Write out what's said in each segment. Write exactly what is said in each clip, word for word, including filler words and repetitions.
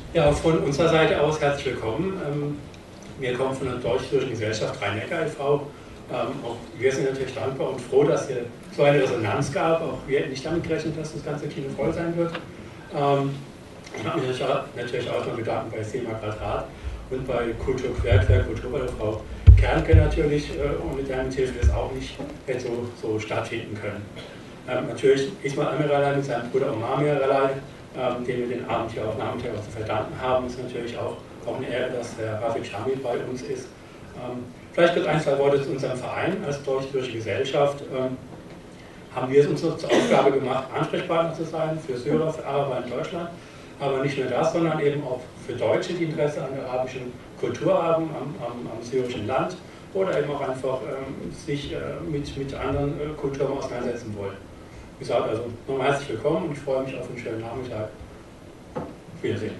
Ja, auch von unserer Seite aus herzlich willkommen. Ähm, wir kommen von der Deutsch-Syrischen Gesellschaft Rhein-Neckar e V Ähm, auch wir sind natürlich dankbar und froh, dass es so eine Resonanz gab. Auch wir hätten nicht damit gerechnet, dass das ganze Kino voll sein wird. Ähm, ich habe mich natürlich auch noch bedanken bei SEMA Quadrat und bei Kultur Querquer, Kultur bei Frau Kernke natürlich, äh, ohne deren Hilfe das auch nicht hätte so, so stattfinden können. Ähm, natürlich Ismail Amiralay mit seinem Bruder Omar Amiralay, ähm, den wir den Abend hier auch Nachmittag auch zu verdanken haben, ist natürlich auch, auch eine Ehre, dass der Rafik Shamil bei uns ist. Ähm, vielleicht wird ein, zwei Worte zu unserem Verein als Deutsch-Syrische Gesellschaft. Ähm, haben wir es uns zur Aufgabe gemacht, Ansprechpartner zu sein für Syrer, für Araber in Deutschland. Aber nicht nur das, sondern eben auch für Deutsche, die Interesse an der arabischen Kultur haben, am, am, am syrischen Land oder eben auch einfach ähm, sich äh, mit, mit anderen äh, Kulturen auseinandersetzen wollen. Wie gesagt, also nochmal herzlich willkommen und ich freue mich auf einen schönen Nachmittag. Auf Wiedersehen.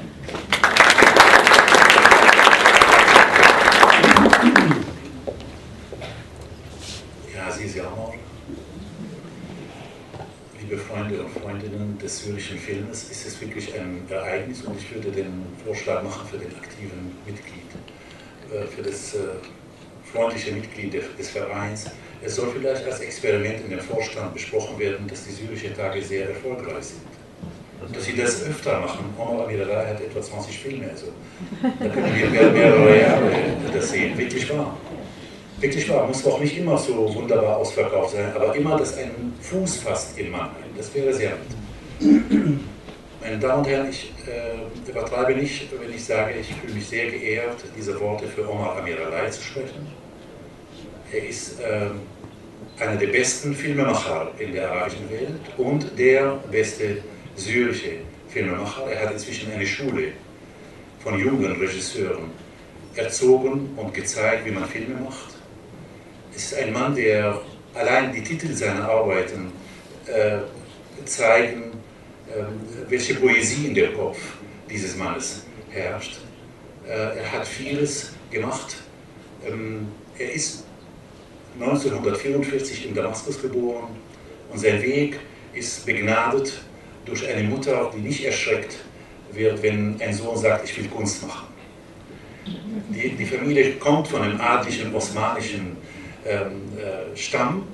Ja, Sie ist ja auch. Liebe Freunde und Freundinnen des syrischen Filmes, ist es wirklich ein Ereignis und ich würde den Vorschlag machen für den aktiven Mitglied, für das freundliche Mitglied des Vereins. Es soll vielleicht als Experiment in dem Vorstand besprochen werden, dass die syrischen Tage sehr erfolgreich sind. Dass sie das öfter machen. Omar Amiralay hat etwa zwanzig Filme, also da können wir mehr, mehrere Jahre das sehen. Wirklich wahr. Wirklich wahr. Muss auch nicht immer so wunderbar ausverkauft sein, aber immer, dass ein Fuß fasst in Mannheim. Das wäre sehr nett. Meine Damen und Herren, ich äh, übertreibe nicht, wenn ich sage, ich fühle mich sehr geehrt, diese Worte für Omar Amiralay zu sprechen. Er ist äh, einer der besten Filmemacher in der arabischen Welt und der beste syrische Filmemacher. Er hat inzwischen eine Schule von jungen Regisseuren erzogen und gezeigt, wie man Filme macht. Es ist ein Mann, der allein die Titel seiner Arbeiten äh, zeigen, äh, welche Poesie in der Kopf dieses Mannes herrscht. Äh, er hat vieles gemacht. Ähm, er ist neunzehnhundertvierundvierzig in Damaskus geboren und sein Weg ist begnadet durch eine Mutter, die nicht erschreckt wird, wenn ein Sohn sagt, ich will Kunst machen. Die, die Familie kommt von einem adligen osmanischen ähm, äh, Stamm.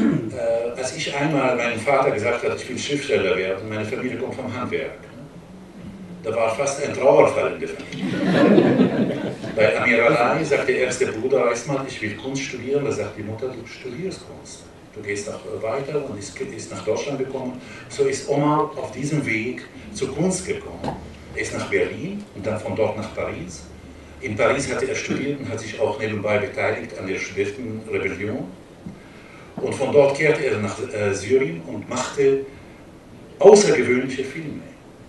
Äh, als ich einmal meinem Vater gesagt habe, ich will Schriftsteller werden, meine Familie kommt vom Handwerk. Da war fast ein Trauerfall in der Familie. Bei Amiralay sagt der erste Bruder, Ismail, ich will Kunst studieren. Da sagt die Mutter, du studierst Kunst. Du gehst auch weiter und ist, ist nach Deutschland gekommen. So ist Omar auf diesem Weg zur Kunst gekommen. Er ist nach Berlin und dann von dort nach Paris. In Paris hatte er studiert und hat sich auch nebenbei beteiligt an der Studentenrebellion. Und von dort kehrte er nach äh, Syrien und machte außergewöhnliche Filme.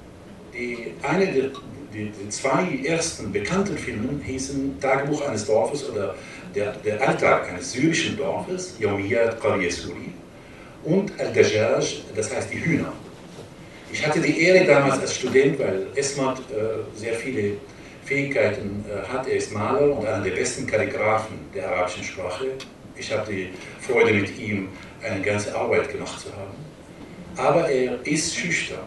Die, eine der die, die zwei ersten bekannten Filme hießen Tagebuch eines Dorfes oder der, der Alltag eines syrischen Dorfes, Yawmiyat Qarya Suri, und Al-Dajjaj, das heißt die Hühner. Ich hatte die Ehre damals als Student, weil Esmat äh, sehr viele Fähigkeiten äh, hat. Er ist Maler und einer der besten Kalligraphen der arabischen Sprache. Ich habe die Freude, mit ihm eine ganze Arbeit gemacht zu haben. Aber er ist schüchtern.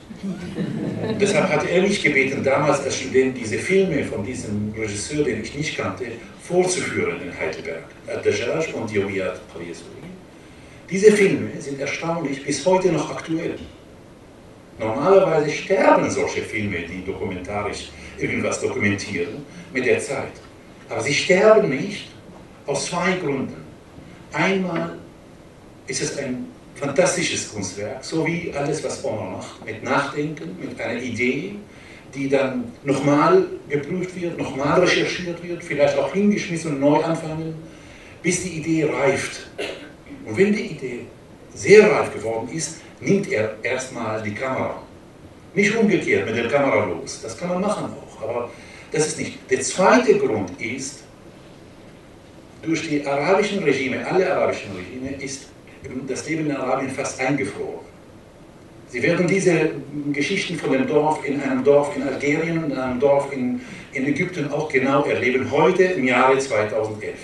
Deshalb hatte er mich gebeten, damals als Student diese Filme von diesem Regisseur, den ich nicht kannte, vorzuführen in Heidelberg. Al-Dajjaj und Yawmiyat Qarya Suri. Diese Filme sind erstaunlich bis heute noch aktuell. Normalerweise sterben solche Filme, die dokumentarisch irgendwas dokumentieren, mit der Zeit. Aber sie sterben nicht aus zwei Gründen. Einmal ist es ein fantastisches Kunstwerk, so wie alles, was Omar macht, mit Nachdenken, mit einer Idee, die dann nochmal geprüft wird, nochmal recherchiert wird, vielleicht auch hingeschmissen und neu anfangen, bis die Idee reift. Und wenn die Idee sehr reif geworden ist, nimmt er erstmal die Kamera. Nicht umgekehrt mit der Kamera los, das kann man machen auch, aber das ist nicht. Der zweite Grund ist, durch die arabischen Regime, alle arabischen Regime, ist das Leben in Arabien fast eingefroren. Sie werden diese Geschichten von dem Dorf in einem Dorf in Algerien und einem Dorf in, in Ägypten auch genau erleben, heute im Jahre zweitausendelf.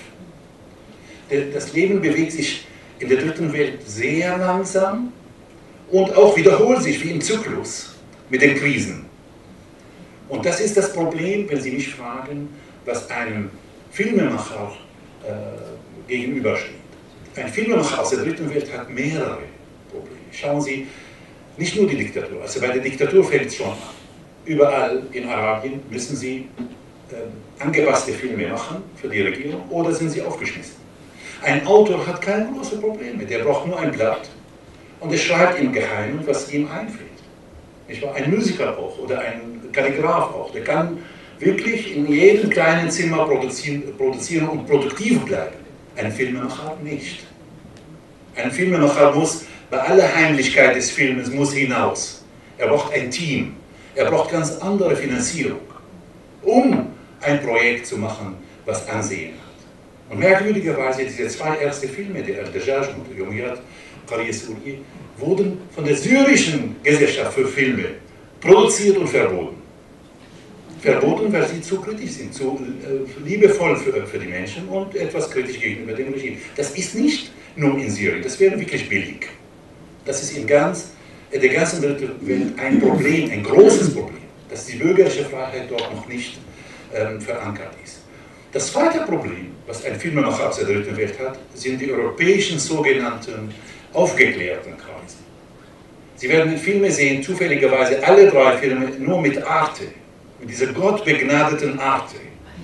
Das Leben bewegt sich in der dritten Welt sehr langsam und auch wiederholt sich wie im Zyklus mit den Krisen. Und das ist das Problem, wenn Sie mich fragen, was einem Filmemacher äh, gegenübersteht. Ein Filmemacher aus der dritten Welt hat mehrere Probleme. Schauen Sie, nicht nur die Diktatur, also bei der Diktatur fängt es schon an. Überall in Arabien müssen Sie äh, angepasste Filme machen für die Regierung oder sind sie aufgeschmissen. Ein Autor hat keine großen Probleme, der braucht nur ein Blatt und er schreibt im Geheimen, was ihm einfällt. Nicht wahr? Ein Musiker auch oder ein Kalligraph auch, der kann wirklich in jedem kleinen Zimmer produzieren, produzieren und produktiv bleiben. Ein Filmemacher nicht. Ein Filmemacher muss bei aller Heimlichkeit des Films muss hinaus. Er braucht ein Team. Er braucht ganz andere Finanzierung, um ein Projekt zu machen, was Ansehen hat. Und merkwürdigerweise, diese zwei ersten Filme, der Al-Dajjaj und Yomiyat Qariya Suri, wurden von der syrischen Gesellschaft für Filme produziert und verboten. Verboten, weil sie zu kritisch sind, zu äh, liebevoll für, für die Menschen und etwas kritisch gegenüber dem Regime. Das ist nicht nur in Syrien, das wäre wirklich billig. Das ist in ganz, in der ganzen Welt ein Problem, ein großes Problem, dass die bürgerliche Freiheit dort noch nicht ähm, verankert ist. Das zweite Problem, was ein Filmemacher aus der dritten Welt hat, sind die europäischen sogenannten aufgeklärten Kreise. Sie werden Filme sehen, zufälligerweise alle drei Filme nur mit Arte, mit dieser gottbegnadeten Arte.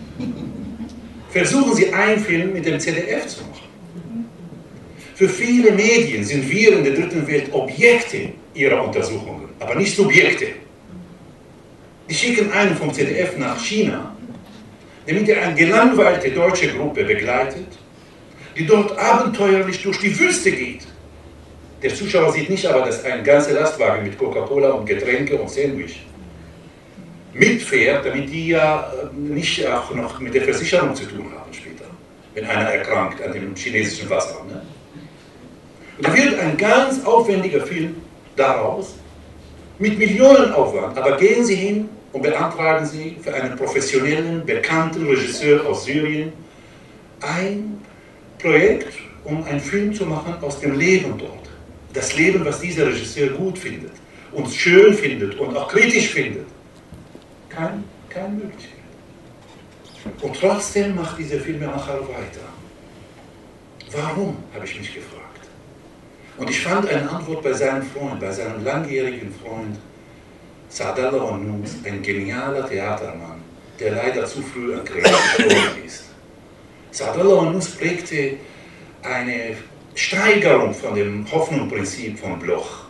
Versuchen Sie einen Film mit dem Z D F zu machen. Für viele Medien sind wir in der dritten Welt Objekte ihrer Untersuchungen, aber nicht Subjekte. Die schicken einen vom Z D F nach China, damit er eine gelangweilte deutsche Gruppe begleitet, die dort abenteuerlich durch die Wüste geht. Der Zuschauer sieht nicht aber, dass ein ganzer Lastwagen mit Coca-Cola und Getränke und Sandwich mitfährt, damit die ja nicht auch noch mit der Versicherung zu tun haben später, wenn einer erkrankt an dem chinesischen Wasser. Ne? Und da wird ein ganz aufwendiger Film daraus, mit Millionenaufwand, aber gehen Sie hin und beantragen Sie für einen professionellen, bekannten Regisseur aus Syrien ein Projekt, um einen Film zu machen aus dem Leben dort. Das Leben, was dieser Regisseur gut findet und schön findet und auch kritisch findet. Kein, keine Möglichkeit. Und trotzdem macht dieser Filmemacher weiter. Warum, habe ich mich gefragt. Und ich fand eine Antwort bei seinem Freund, bei seinem langjährigen Freund, Saadallah al-Nus, ein genialer Theatermann, der leider zu früh an Krebs gestorben ist. Saadallah al-Nus prägte eine Steigerung von dem Hoffnungsprinzip von Bloch.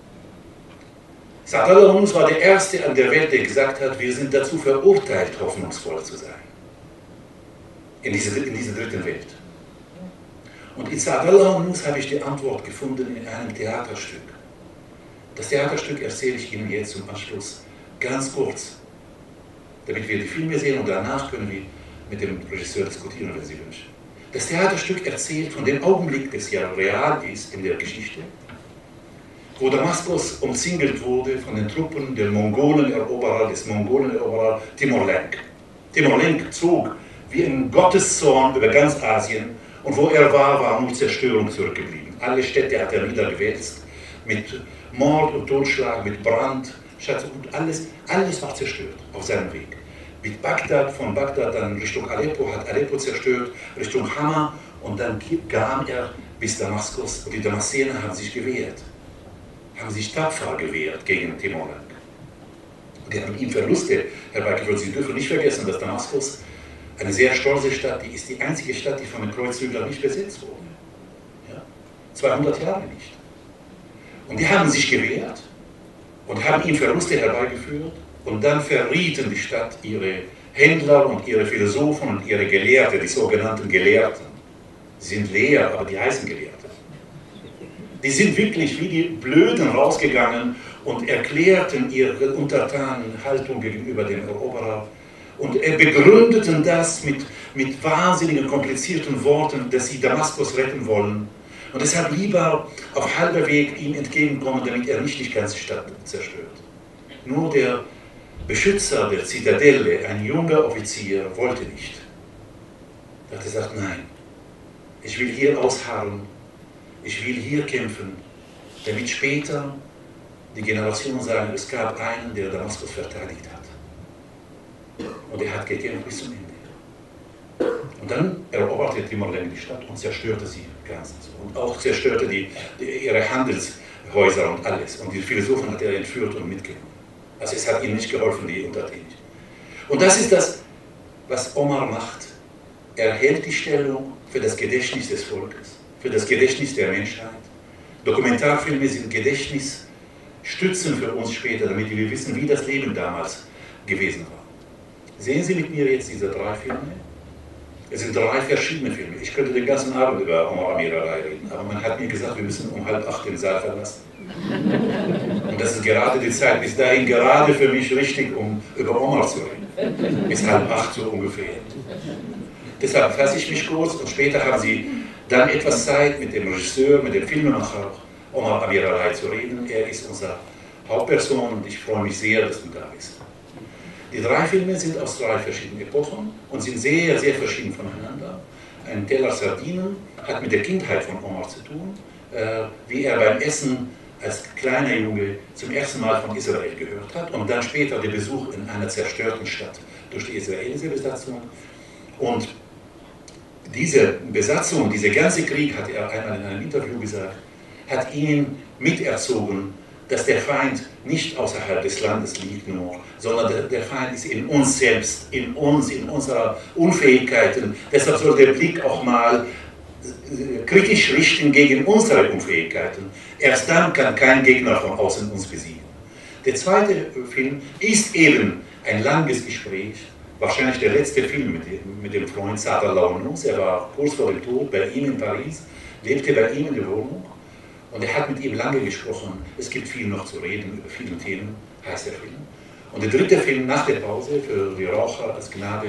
Saadallah al-Nus war der Erste an der Welt, der gesagt hat, wir sind dazu verurteilt, hoffnungsvoll zu sein. In dieser, in dieser dritten Welt. Und in Saadallah al-Nus habe ich die Antwort gefunden in einem Theaterstück. Das Theaterstück erzähle ich Ihnen jetzt zum Anschluss ganz kurz, damit wir die Filme sehen und danach können wir mit dem Regisseur diskutieren, wenn Sie wünschen. Das Theaterstück erzählt von dem Augenblick, das ja real ist in der Geschichte, wo Damaskus umzingelt wurde von den Truppen der Mongoleneroberer, des Mongoleneroberer Timur-Lenk. Timur-Lenk zog wie ein Gotteszorn über ganz Asien und wo er war, war nur Zerstörung zurückgeblieben. Alle Städte hat er niedergewälzt mit Mord und Totschlag, mit Brand, Schatz und alles, alles war zerstört auf seinem Weg. Mit Bagdad, von Bagdad dann Richtung Aleppo, hat Aleppo zerstört, Richtung Hama und dann kam er bis Damaskus und die Damaszener haben sich gewehrt, haben sich tapfer gewehrt gegen Timur-Lenk. Die haben ihm Verluste herbeigeführt. Sie dürfen nicht vergessen, dass Damaskus eine sehr stolze Stadt, die ist die einzige Stadt, die von den Kreuzzüglern nicht besetzt wurde. Ja? zweihundert Jahre nicht. Und die haben sich gewehrt und haben ihm Verluste herbeigeführt und dann verrieten die Stadt ihre Händler und ihre Philosophen und ihre Gelehrten, die sogenannten Gelehrten. Sie sind Lehrer, aber die heißen Gelehrte. Die sind wirklich wie die Blöden rausgegangen und erklärten ihre Untertanenhaltung gegenüber dem Eroberer und begründeten das mit, mit wahnsinnigen, komplizierten Worten, dass sie Damaskus retten wollen. Und deshalb lieber auf halber Weg ihm entgegenkommen, damit er nicht die ganze Stadt zerstört. Nur der Beschützer der Zitadelle, ein junger Offizier, wollte nicht. Er hat gesagt, nein, ich will hier ausharren, ich will hier kämpfen, damit später die Generation sagen, es gab einen, der Damaskus verteidigt hat. Und er hat gekämpft bis zum Ende. Und dann eroberte Timor-Leste die Stadt und zerstörte sie ganz. Und auch zerstörte die, die, ihre Handelshäuser und alles. Und die Philosophen hat er entführt und mitgenommen. Also es hat ihnen nicht geholfen, die Untertänig. Und das ist das, was Omar macht. Er hält die Stellung für das Gedächtnis des Volkes, für das Gedächtnis der Menschheit. Dokumentarfilme sind Gedächtnisstützen für uns später, damit wir wissen, wie das Leben damals gewesen war. Sehen Sie mit mir jetzt diese drei Filme? Es sind drei verschiedene Filme. Ich könnte den ganzen Abend über Omar Amir Alai reden, aber man hat mir gesagt, wir müssen um halb acht den Saal verlassen. Und das ist gerade die Zeit, bis dahin gerade für mich richtig, um über Omar zu reden. Bis halb acht so ungefähr. Deshalb fasse ich mich kurz und später haben Sie dann etwas Zeit mit dem Regisseur, mit dem Filmemacher Omar Amir Alai zu reden. Er ist unsere Hauptperson und ich freue mich sehr, dass du da bist. Die drei Filme sind aus drei verschiedenen Epochen und sind sehr, sehr verschieden voneinander. Ein Teller Sardinen hat mit der Kindheit von Omar zu tun, äh, wie er beim Essen als kleiner Junge zum ersten Mal von Israel gehört hat und dann später der Besuch in einer zerstörten Stadt durch die israelische Besatzung. Und diese Besatzung, dieser ganze Krieg, hat er einmal in einem Interview gesagt, hat ihn miterzogen, dass der Feind nicht außerhalb des Landes liegt nur, sondern der, der Feind ist in uns selbst, in uns, in unserer Unfähigkeiten. Deshalb soll der Blick auch mal kritisch richten gegen unsere Unfähigkeiten. Erst dann kann kein Gegner von außen uns besiegen. Der zweite Film ist eben ein langes Gespräch, wahrscheinlich der letzte Film mit dem, mit dem Freund Sadr Laounous. Er war kurz vor dem Tod bei ihm in Paris, lebte bei ihm in der Wohnung. Und er hat mit ihm lange gesprochen. Es gibt viel noch zu reden über viele Themen, heißt der Film. Und der dritte Film nach der Pause, für die Raucher als Gnade,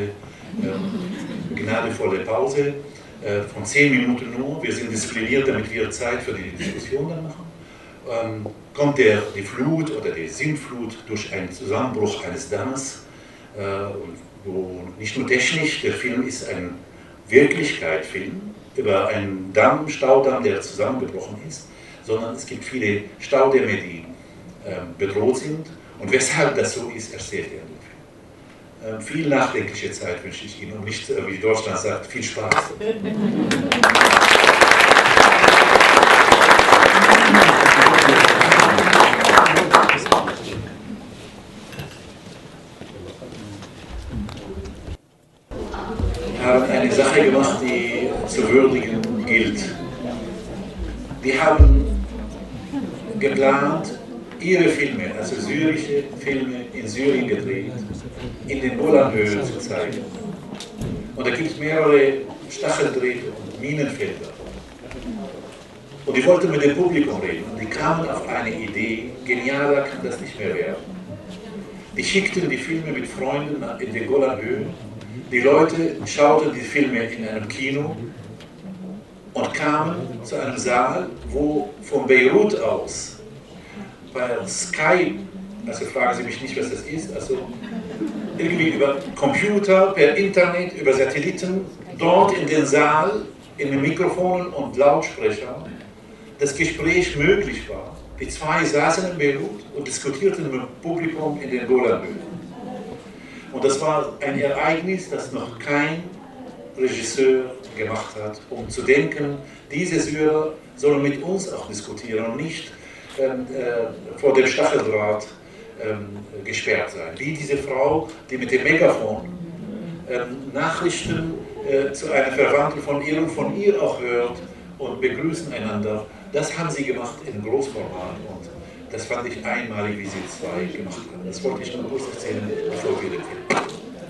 äh, gnadevolle Pause, äh, von zehn Minuten nur. Wir sind diszipliniert, damit wir Zeit für die Diskussion dann machen. Ähm, kommt der, die Flut oder die Sintflut durch einen Zusammenbruch eines Dammes, äh, wo nicht nur technisch, der Film ist ein Wirklichkeitsfilm über einen Damm, Staudamm, der zusammengebrochen ist, sondern es gibt viele Staudämme, die äh, bedroht sind. Und weshalb das so ist, erzählt er im Film. Äh, viel nachdenkliche Zeit wünsche ich Ihnen und nicht, äh, wie Deutschland sagt, viel Spaß. Wir haben eine Sache gemacht, die zu würdigen gilt. Die haben geplant, ihre Filme, also syrische Filme in Syrien gedreht, in den Golanhöhen zu zeigen. Und da gibt es mehrere Stacheldrähte und Minenfelder. Und die wollten mit dem Publikum reden und die kamen auf eine Idee, genialer kann das nicht mehr werden. Die schickten die Filme mit Freunden in den Golanhöhen. Die Leute schauten die Filme in einem Kino und kamen zu einem Saal, wo von Beirut aus, per Skype, also fragen Sie mich nicht, was das ist, also irgendwie über Computer, per Internet, über Satelliten, dort in den Saal, in den Mikrofonen und Lautsprechern, das Gespräch möglich war. Die zwei saßen in Beirut und diskutierten mit dem Publikum in den Golanhöhen. Und das war ein Ereignis, das noch kein Regisseur gemacht hat, um zu denken, diese Syrer sollen mit uns auch diskutieren und nicht ähm, äh, vor dem Stacheldraht ähm, gesperrt sein. Wie diese Frau, die mit dem Megafon ähm, Nachrichten äh, zu einer Verwandten von ihr und von ihr auch hört und begrüßen einander. Das haben sie gemacht in Großformat und das fand ich einmalig, wie sie zwei gemacht haben. Das wollte ich nur kurz erzählen, bevor wir den Film.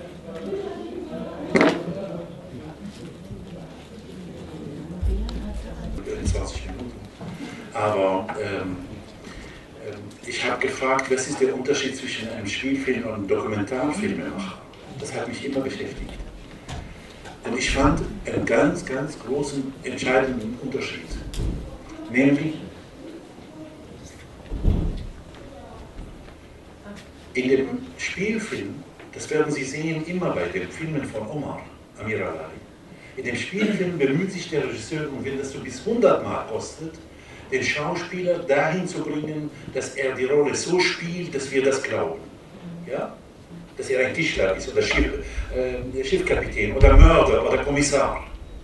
zwanzig Minuten. Aber ähm, ich habe gefragt, was ist der Unterschied zwischen einem Spielfilm und einem Dokumentarfilmemacher? Das hat mich immer beschäftigt. Und ich fand einen ganz, ganz großen, entscheidenden Unterschied. Nämlich, in dem Spielfilm, das werden Sie sehen immer bei den Filmen von Omar Amir Alai, in dem Spielfilm bemüht sich der Regisseur, und wenn das so bis hundert Mark kostet, den Schauspieler dahin zu bringen, dass er die Rolle so spielt, dass wir das glauben. Ja? dass er ein Tischler ist oder Schiff, äh, Schiffkapitän oder Mörder oder Kommissar.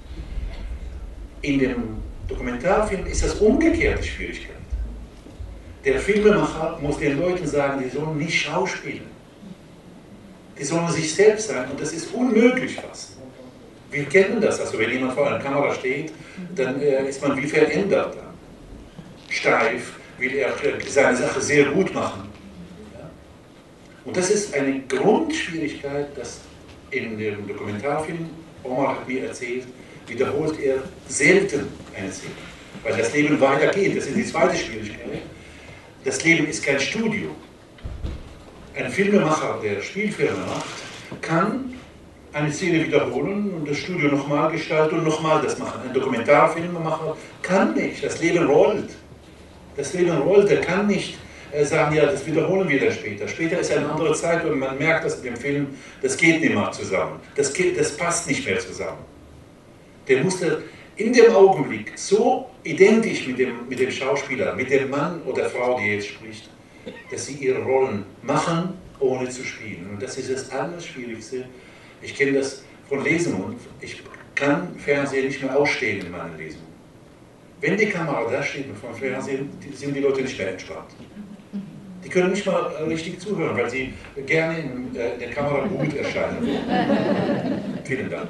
In dem Dokumentarfilm ist das umgekehrt die Schwierigkeit. Der Filmemacher muss den Leuten sagen, die sollen nicht schauspielen. Die sollen sich selbst sein und das ist unmöglich fast. Wir kennen das, also wenn jemand vor einer Kamera steht, dann äh, ist man wie verändert. Steif, will er seine Sache sehr gut machen. Ja? Und das ist eine Grundschwierigkeit, dass in dem Dokumentarfilm, Omar hat mir erzählt, wiederholt er selten eine Szene. Weil das Leben weitergeht, das ist die zweite Schwierigkeit. Das Leben ist kein Studio. Ein Filmemacher, der Spielfilme macht, kann eine Szene wiederholen und das Studio nochmal gestalten und nochmal das machen. Ein Dokumentarfilmemacher kann nicht, das Leben rollt. Das Leben rollt, er kann nicht äh, sagen, ja, das wiederholen wir dann später. Später ist eine andere Zeit und man merkt das in dem Film, das geht nicht mehr zusammen. Das, geht, das passt nicht mehr zusammen. Der musste in dem Augenblick so identisch mit dem, mit dem Schauspieler, mit dem Mann oder Frau, die jetzt spricht, dass sie ihre Rollen machen, ohne zu spielen. Und das ist das Allerschwierigste. Ich kenne das von Lesungen. Ich kann Fernsehen nicht mehr ausstehen in meinen Lesungen. Wenn die Kamera da steht vom Fernsehen, sind die Leute nicht mehr entspannt. Die können nicht mal richtig zuhören, weil sie gerne in äh, der Kamera gut erscheinen. Vielen Dank.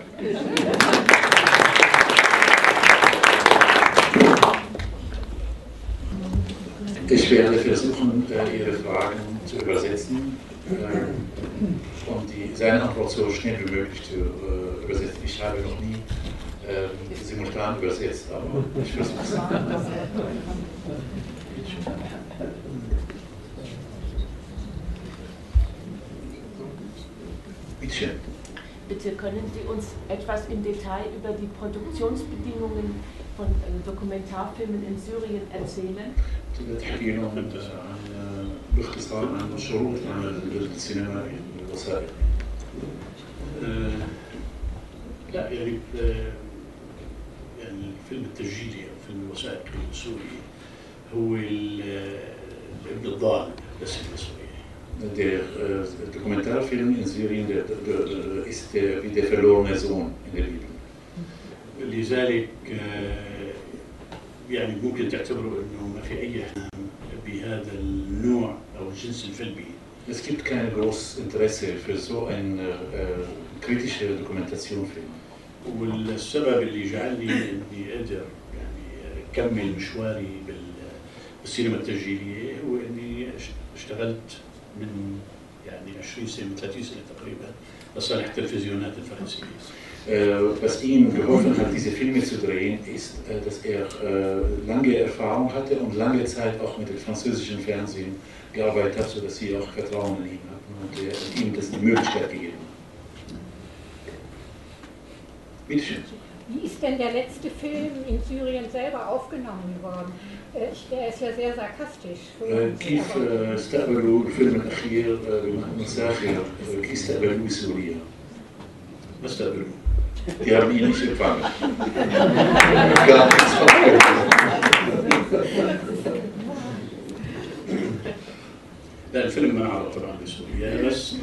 Ich werde versuchen, Ihre Fragen zu übersetzen äh, und die, seine Antwort so schnell wie möglich zu äh, übersetzen. Ich habe noch nie äh, simultan übersetzt, aber ich versuche es. Bitte schön. Bitte können Sie uns etwas im Detail über die Produktionsbedingungen von äh, Dokumentarfilmen in Syrien erzählen? تحكي لهم عن باختصار عن شروط عمل السينما الوثائقي. لا يعني يعني الفيلم التسجيلي او الفيلم الوثائقي السوري هو الابن الضال للسينما السورية. Der äh, Dokumentarfilm in Syrien der, der, der ist der, wie der verlorene Sohn in der Bibel. لذلك يعني ممكن تعتبروا انه ما في اي اهتمام بهذا النوع او الجنس الفيلمي. Es gibt kein großes Interesse für so eine äh, kritische Dokumentation-Film. والسبب اللي جعلني اني اقدر يعني اكمل مشواري بالسينما التسجيليه هو اني اشتغلت من يعني عشرين سنه ثلاثين سنه تقريبا لصالح التلفزيونات الفرنسيه. Was ihm geholfen hat, diese Filme zu drehen, ist, dass er lange Erfahrung hatte und lange Zeit auch mit dem französischen Fernsehen gearbeitet hat, sodass sie auch Vertrauen in ihn hatten und er ihm das die Möglichkeit gegeben hat. Bitte schön. Wie ist denn der letzte Film in Syrien selber aufgenommen worden? Der ist ja sehr sarkastisch. كيف استقبلوا الفيلم الأخير بمحمد ساخر كيف استقبلوه سوريا؟ ما استقبلوه. Die haben ihn nicht empfangen. Gar nichts verfolgt. لا الفيلم ما عرض طبعا بسوريا بس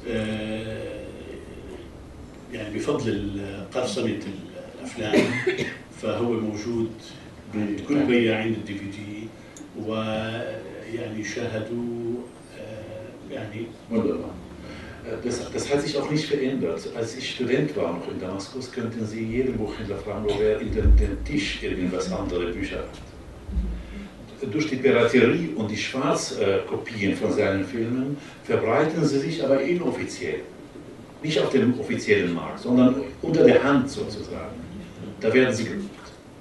يعني بفضل قرصنة الأفلام فهو موجود بكل بياعين الدي في دي ويعني شاهدوا يعني Wunderbar. Das, das hat sich auch nicht verändert. Als ich Student war noch in Damaskus, könnten Sie jeden Buchhändler fragen, wo er in den, den Tisch irgendwas andere Bücher hat. Durch die Piraterie und die Schwarzkopien von seinen Filmen verbreiten sie sich aber inoffiziell. Nicht auf dem offiziellen Markt, sondern unter der Hand sozusagen. Da werden sie geguckt.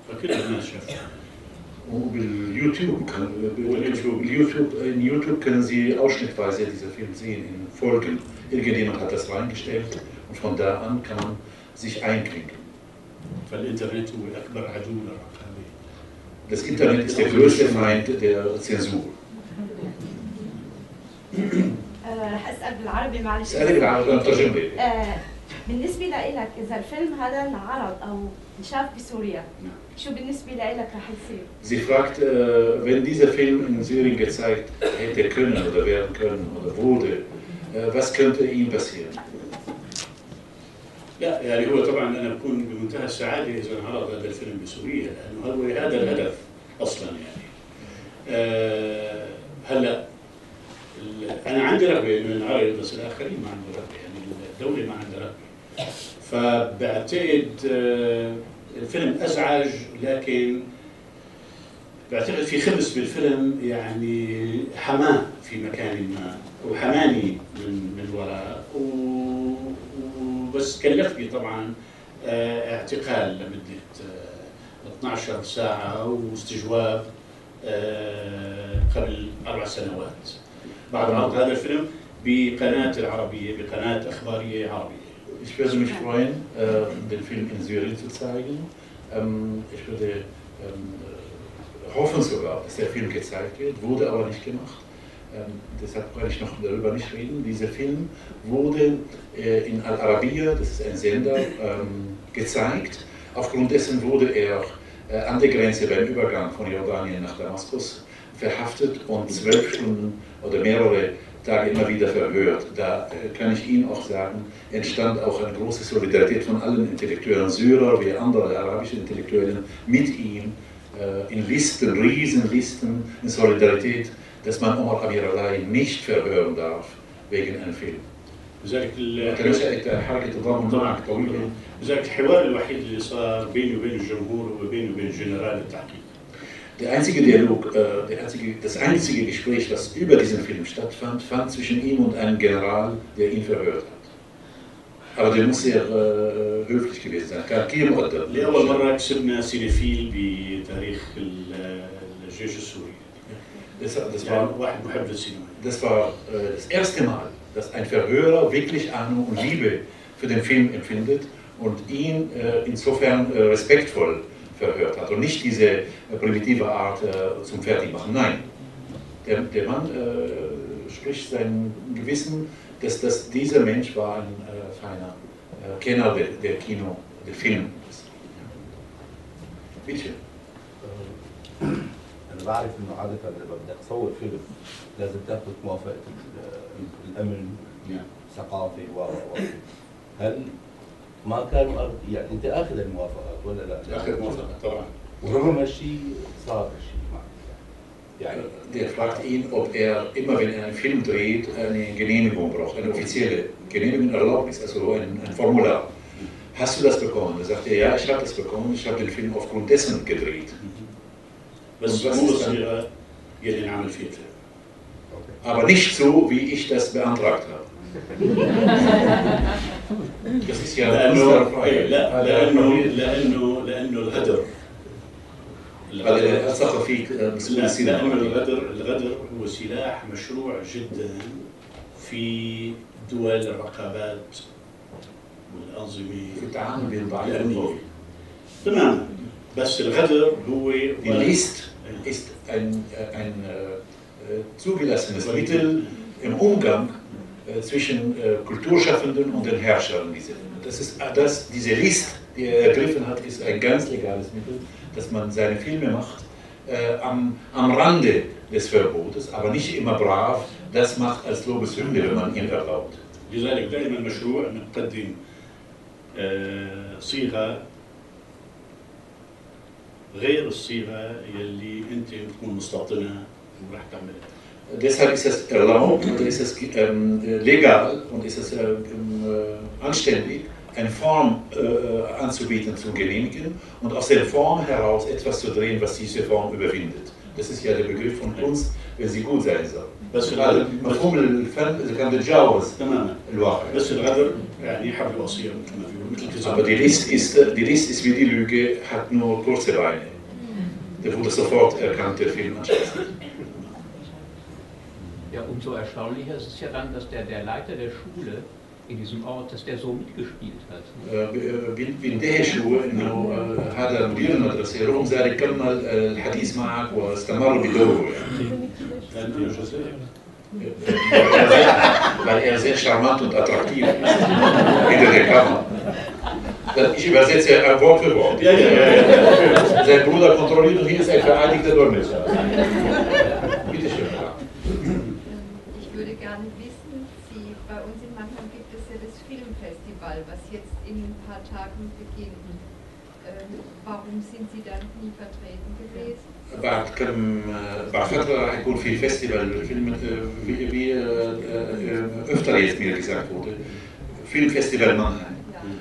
YouTube, YouTube, in YouTube können Sie ausschnittweise diese Filme sehen, in Folgen. Irgendjemand hat das reingestellt und von da an kann man sich einklinken. Das Internet ist der größte Feind der Zensur. هسأل بالعربي معلش. اسألي بالعربي أنا ترجم لك. بالنسبة لك إذا الفيلم هذا انعرض أو انشاف بسوريا شو بالنسبة لك رح يصير؟ Sie fragt, wenn dieser Film in Syrien gezeigt hätte können oder werden können oder wurde, was könnte ihm passieren? لا يعني هو طبعا انا بكون بمنتهى السعاده اذا انعرض هذا الفيلم بسوريا لانه هو هذا الهدف اصلا يعني. أه هلا انا عندي رغبه انه ينعرض بس الاخرين ما عندهم رغبه يعني الدوله ما عندها رغبه. فبعتقد أه الفيلم ازعج لكن بعتقد في خبز بالفيلم يعني حماه في مكان ما وحماني من من وراء وبس كلفني طبعا اعتقال لمده اثنعش ساعه واستجواب قبل اربع سنوات بعد عرض هذا الفيلم بقناه العربيه بقناه اخباريه عربيه. Ich würde mich freuen, den Film in Syrien zu zeigen. Ich würde hoffen sogar, dass der Film gezeigt wird, wurde aber nicht gemacht. Ähm, deshalb wollte ich noch darüber nicht reden. Dieser Film wurde äh, in Al-Arabiya, das ist ein Sender, ähm, gezeigt. Aufgrund dessen wurde er äh, an der Grenze beim Übergang von Jordanien nach Damaskus verhaftet und zwölf Stunden oder mehrere Tage immer wieder verhört. Da äh, kann ich Ihnen auch sagen, entstand auch eine große Solidarität von allen Intellektuellen, Syrer wie andere arabische Intellektuellen, mit ihm äh, in Listen, Riesenlisten, in Solidarität, dass man Omar Amir Alai nicht verhören darf wegen einem Film. لذلك لذلك الحوار الوحيد اللي صار بيني وبين الجمهور وبيني وبين جنرال التحقيق. Der einzige Dialog, äh, der einzige, das einzige Gespräch, das über diesen Film stattfand, fand zwischen ihm und einem General, der ihn verhört hat. Aber der muss sehr äh, höflich gewesen sein. كان كثير مؤدب. لأول مرة كسبنا سينفيل بتاريخ الجيش السوري. Das, das, يعني war, واحد محب للسينما. das war äh, das erste Mal, dass ein Verhörer wirklich Ahnung und Liebe für den Film empfindet und ihn äh, insofern äh, respektvoll verhört hat und nicht diese äh, primitive Art äh, zum Fertigmachen. Nein, der, der Mann äh, spricht sein Gewissen, dass, dass dieser Mensch war ein äh, feiner äh, Kenner der, der Kino, der Film. Bitte. أنا بعرف إنه عادة لما بدك تصور فيلم لازم تاخذ موافقة الأمن الثقافي و هل ما كان يعني أنت آخذ الموافقات ولا لا؟ آخذ موافقة طبعا. ورغم هالشيء صار هالشيء معك يعني. Der fragt ihn, ob er immer, wenn er einen Film dreht, eine Genehmigung braucht, eine offizielle Genehmigung, Erlaubnis, also ein, ein Formular. Hast du das bekommen? Er sagt, ja, ich habe das bekommen, ich habe den Film aufgrund dessen gedreht. بس مو بالصيغه يلي نعمل فيها الفيلم. Aber nicht so, wie ich das beantragt habe. Das ist ja لانه لا لانه لانه لانه الغدر هذا اثق فيك مسؤول السينما. لانه الغدر الغدر هو سلاح مشروع جدا في دول الرقابات والانظمه في التعامل بين الضعيف. تماما. بس الغدر هو Die List ist ein, ein äh, zugelassenes Mittel im Umgang äh, zwischen äh, Kulturschaffenden und den Herrschern. Diese, das ist, das, diese List, die er ergriffen hat, ist ein ganz legales Mittel, dass man seine Filme macht äh, am, am Rande des Verbotes, aber nicht immer brav, das macht als Lobeshymne, wenn man ihn erlaubt. لذلك دائما مشروع نقدم صيغه غير الصيغه اللي انت بتكون مستوطنها وراح تعملها. Deshalb ist es erlaubt und ist es ähm, legal und ist es äh, äh, anständig, eine Form äh, anzubieten, zu genehmigen und aus der Form heraus etwas zu drehen, was diese Form überwindet. Das ist ja der Begriff von Kunst, wenn sie gut sein soll. بس الغدر مفهوم الفن إذا كان بتجاوز تماما الواقع. بس الغدر يعني حبل وصير مثل ما بيقولوا مثل الكذب. Aber die List ist, die List ist wie die Lüge, hat nur kurze Beine. Der wurde sofort erkannt, der Film anschließend. Ja, umso erstaunlicher ist es ja dann, dass der, der Leiter der Schule in diesem Ort, dass der so mitgespielt hat. بيندهشوا انه هذا مدير المدرسه رغم ذلك كمل الحديث معك واستمر بدوره يعني. Weil er sehr charmant und attraktiv ist. Hinter der Kamera. Ich übersetze ein Wort für Wort. Ja, ja, ja. Sein Bruder kontrolliert und hier ist ein vereidigter Dolmetscher. Bitte schön. Ich würde gerne gerne wissen, Sie, bei uns in Mannheim gibt es ja das Filmfestival, was jetzt in ein paar Tagen beginnt. Ähm, warum sind Sie da noch nie vertreten gewesen? بعد كم بعد فترة هيكون في فيستيفال فيلم في öfter jetzt mir gesagt wurde فيلم فيستيفال مانهايم.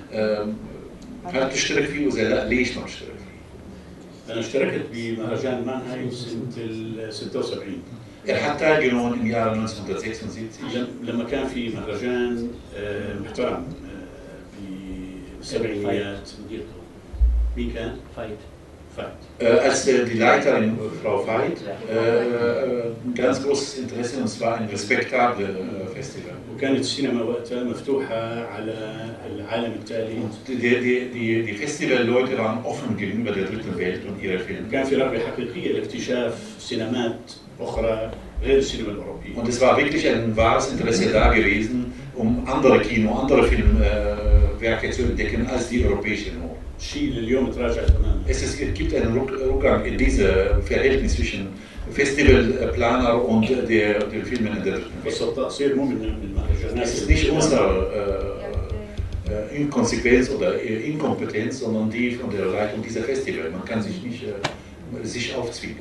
هل تشترك فيه وإذا لا ليش ما بتشترك فيه؟ أنا اشتركت بمهرجان مانهايم سنة ال ستة وسبعين. حتى جنون im Jahr neunzehnhundertsechsundsiebzig لما كان في مهرجان محترم في السبعينيات مديرته. مين كان؟ فايت. Äh, als äh, die Leiterin Frau Veit äh, ein ganz großes Interesse und es war ein respektables äh, Festival. وكانت السينما وقتها مفتوحة على العالم التالي. Die, die, die, die Festivalleute waren offen gegenüber der dritten Welt und ihrer Filme. كان في رغبة حقيقية لاكتشاف سينمات أخرى غير السينما الأوروبية. Und es war wirklich ein wahres Interesse da gewesen, um andere Kino, andere Filmwerke zu entdecken als die europäische nur. Es ist, gibt einen Rückgang in diesem Verhältnis zwischen Festivalplaner und der, den Filmen in der dritten Welt. Es ist nicht unsere äh, Inkonsequenz oder Inkompetenz, sondern die von der Leitung dieser Festival. Man kann sich nicht äh, sich aufzwingen.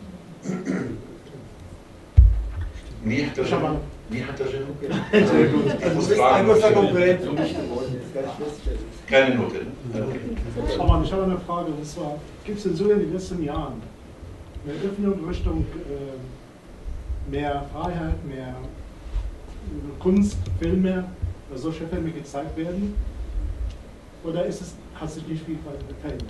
Mir hat das schon. Mir hat das schon. Sehr gut. Ich muss fragen. Konkurrent für mich geworden. Keine Note. Okay. Aber ich habe eine Frage, und zwar, gibt es in Syrien in den letzten Jahren eine Öffnung Richtung äh, mehr Freiheit, mehr Kunst, Filme, solche Filme gezeigt werden? Oder ist es, hat sich nicht viel verändert?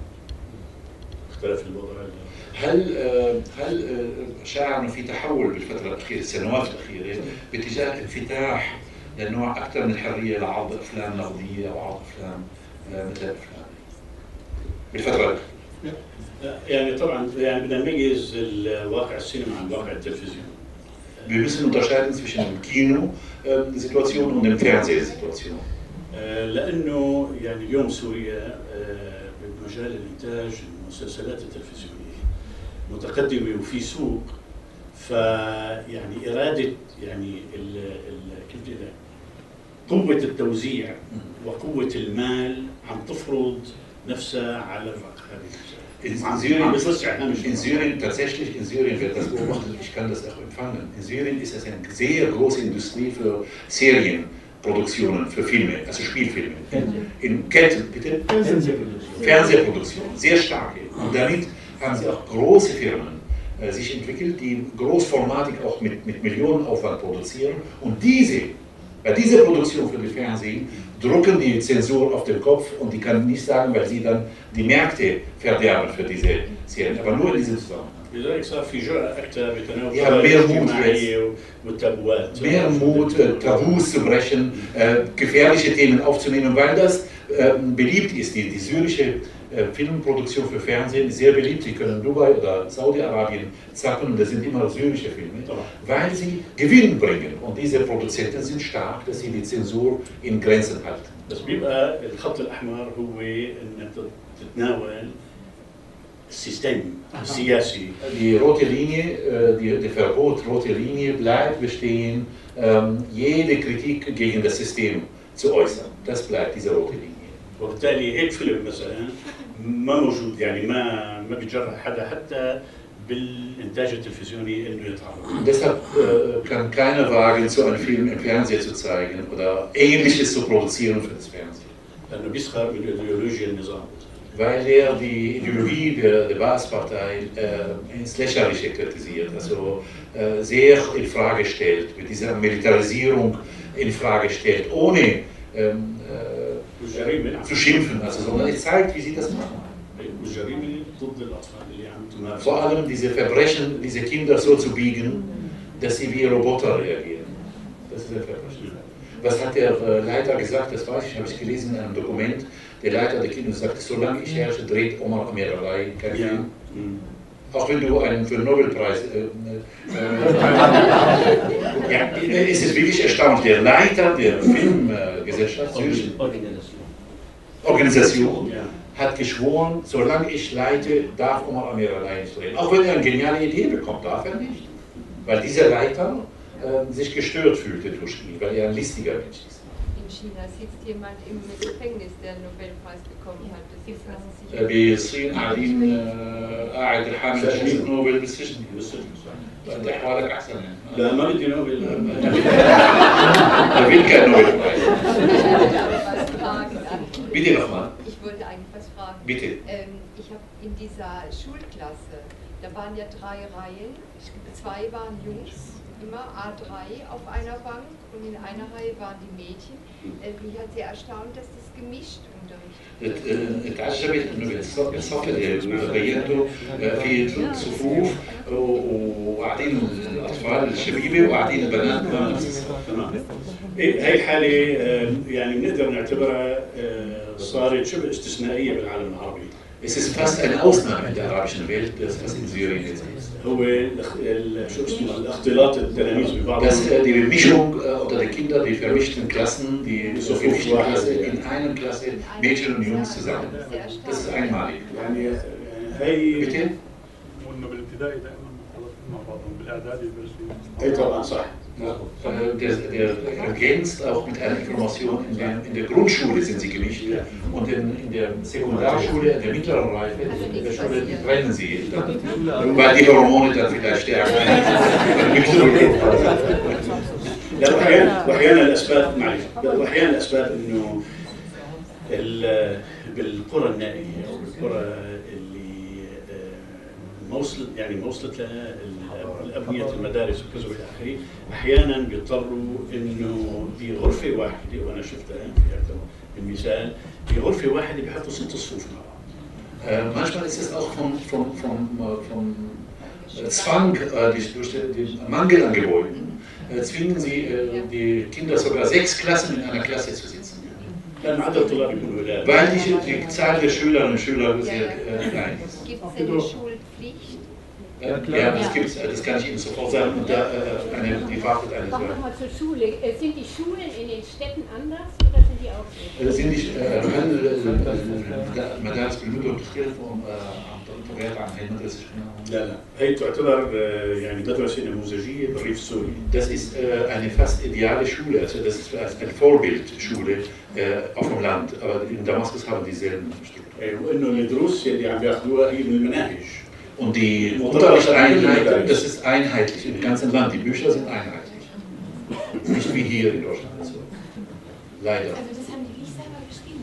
هل هل شعرنا في تحول بالفترة الأخيرة السنوات الأخيرة باتجاه انفتاح لنوع أكثر من الحرية لعرض أفلام نقدية أو عرض أفلام مثل الأفلام بالفترة الأخيرة؟ يعني طبعا يعني بدنا نميز الواقع السينما عن واقع التلفزيون. Wir müssen unterscheiden zwischen dem Kino-Situation und dem Fernsehsituation. لأنه يعني اليوم سوريا بمجال الإنتاج المسلسلات التلفزيونية متقدمة وفي سوق، فيعني إرادة يعني ال ال كيف بدي قوة التوزيع وقوة المال عم تفرض نفسها على هذه. In Syrien, in Syrien, tatsächlich in Syrien wird das beobachtet, ich kann das auch empfangen. In Syrien ist es eine sehr große Industrie für Serienproduktionen, für Filme, also Spielfilme. In Kette, bitte? Fernsehproduktion. Fernsehproduktion, sehr starke. Und damit haben sie auch große Firmen äh, sich entwickelt, die großformatig auch mit, mit Millionenaufwand produzieren. Und diese, bei dieser Produktion für die Fernsehen, drucken die Zensur auf den Kopf und die kann nicht sagen, weil sie dann die Märkte verderben für diese Serien, aber nur in diesem Zusammenhang. Die haben mehr Mut jetzt, mehr Mut, Tabus zu brechen, äh, gefährliche Themen aufzunehmen, weil das äh, beliebt ist. Die, die syrische äh, Filmproduktion für Fernsehen ist sehr beliebt. Sie können Dubai oder Saudi-Arabien zappen und das sind immer syrische Filme, weil sie Gewinn bringen. Und diese Produzenten sind stark, dass sie die Zensur in Grenzen halten. بس بيبقى الخط الأحمر هو أن تتناول السيستم السياسي. Die rote Linie, die, die Verbot rote Linie bleibt bestehen, ähm, jede Kritik gegen das System zu äußern. Das bleibt diese rote Linie. وبالتالي هيك فيلم مثلا ما موجود، يعني ما ما بيجرح حدا حتى بالإنتاج التلفزيوني إنه يتعرض. Deshalb äh, kann keiner wagen, so einen Film im Fernsehen zu zeigen oder Ähnliches zu produzieren für das Fernsehen. لأنه بيسخر من إيديولوجيا النظام. Weil er die Ideologie der, der Baas-Partei äh, ins Lächerliche kritisiert, also äh, sehr in Frage stellt, mit dieser Militarisierung in Frage stellt, ohne ähm, äh, zu schimpfen, also, sondern er zeigt, wie sie das machen. Vor allem diese Verbrechen, diese Kinder so zu biegen, dass sie wie Roboter reagieren. Das ist ein Verbrechen. Was hat der äh, Leiter gesagt, das weiß ich, habe ich gelesen in einem Dokument. Der Leiter der Kinos sagte, solange ich herrsche, dreht Omar Amiralai kein Film. Ja. Mhm. Auch wenn du einen für den Nobelpreis... Äh, äh, ja, es ist wirklich erstaunlich. Der Leiter der Filmgesellschaft, äh, Organisation, Organisation ja. hat geschworen, solange ich leite, darf Omar Amiralai nicht drehen. Auch wenn er eine geniale Idee bekommt, darf er nicht. Weil dieser Leiter äh, sich gestört fühlte durch ihn, weil er ein listiger Mensch ist. In China sitzt jemand im Gefängnis, der einen Nobelpreis bekommen hat. Das ist also sicher. بالصين قاعدين قاعد الحامل جائزة نوبل بالسجن بالسجن انت احوالك احسن يعني لا ما بدي نوبل will kein Nobelpreis. Bitte nochmal. Ich wollte eigentlich was fragen. Bitte. Ähm, ich habe in dieser Schulklasse, da waren ja drei Reihen, zwei waren Jungs, immer A drei auf einer Bank und in einer Reihe waren die Mädchen. Äh, mich hat sehr erstaunt, dass das gemischt unterrichtet. اتعجبت انه الصف اللي بينته في صفوف وقاعدين الاطفال الشبيبه وقاعدين البنات مع نفس الصف. تمام. هي الحاله يعني بنقدر نعتبرها صارت شبه استثنائيه بالعالم العربي. Es ist fast eine Ausnahme in der arabischen Welt, das was in Syrien jetzt ist. هو شو اسمه الاختلاط التلاميذ ببعض. Das die Bemischung oder die Kinder, die vermischten Klassen, die so gemischte Klasse in einer Klasse Mädchen und Jungs zusammen. Das ist einmalig. يعني هي Bitte? وانه بالابتدائي دائما مختلطين مع بعضهم بالاعدادي يدرسوا. اي طبعا صح. Der, der ergänzt auch mit einer Information, in der, in der Grundschule sind sie gemischt und in, in der Sekundarschule, in der mittleren Reife, in der Schule trennen sie dann, weil die Hormone dann vielleicht stärker لا واحيانا واحيانا الاسباب معلش واحيانا الاسباب انه بالقرى النائيه او بالقرى اللي ما وصلت يعني ما وصلت لها الابنيه المدارس وكذا والى اخره، احيانا بيضطروا انه بغرفه واحده، وانا شفتها في المثال بغرفه واحده بيحطوا ست صفوف مع بعض. Manchmal ist es auch vom, vom, vom, vom Zwang, durch den Mangel an Gebäuden, zwingen sie die Kinder sogar sechs Klassen in einer Klasse zu sitzen. Weil die, die Zahl der Schülerinnen und Schüler sehr klein ist. Gibt es eine Schulpflicht? Ja, das gibt's, das kann ich Ihnen sofort sagen. Und da, eine, die wartet eine Kommen wir mal zur Schule. Sind die Schulen in den Städten anders oder sind die auch so? sind die المدارس بالمدن تختلف عن طبيعتها عن هي المدرسة؟ لا لا هي تعتبر يعني مدرسة نموذجية بالريف السوري. Das ist eine fast ideale Schule, also das ist eine Vorbildschule auf dem Land, aber in Damaskus haben die dieselben Strukturen. وإنه الدروس اللي عم بياخذوها هي من المناهج. Und die Unterrichtseinheiten, das ist einheitlich im ganzen Land. Die Bücher sind einheitlich. Nicht wie hier in Deutschland. Also, leider. Also das haben die nicht selber geschrieben?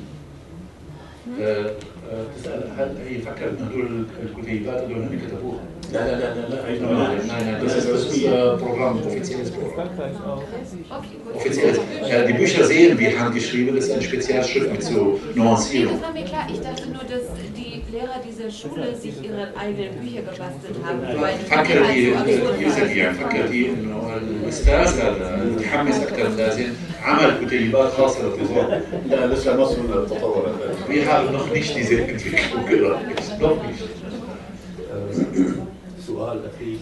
هي فكرت هدول الكتيبات هدول هن كتبوها. لا لا لا لا لا Nein, nein, das ist das Programm, offizielles Programm. Offizielles. Die Bücher sehen wie handgeschrieben, das ist eine Spezialschrift mit so Nuancierung. Das war mir klar, ich dachte nur, dass die Lehrer dieser Schule sich ihre eigenen Bücher gebastelt haben. فكر دي يعني فكر دي انه الاستاذ هذا متحمس اكثر من اللازم عمل كتيبات خاصه للطلاب. لا لسه ما وصلنا للتطور هذا. Wir haben noch nicht diese Entwicklung gelernt. Noch nicht. سؤال اخير،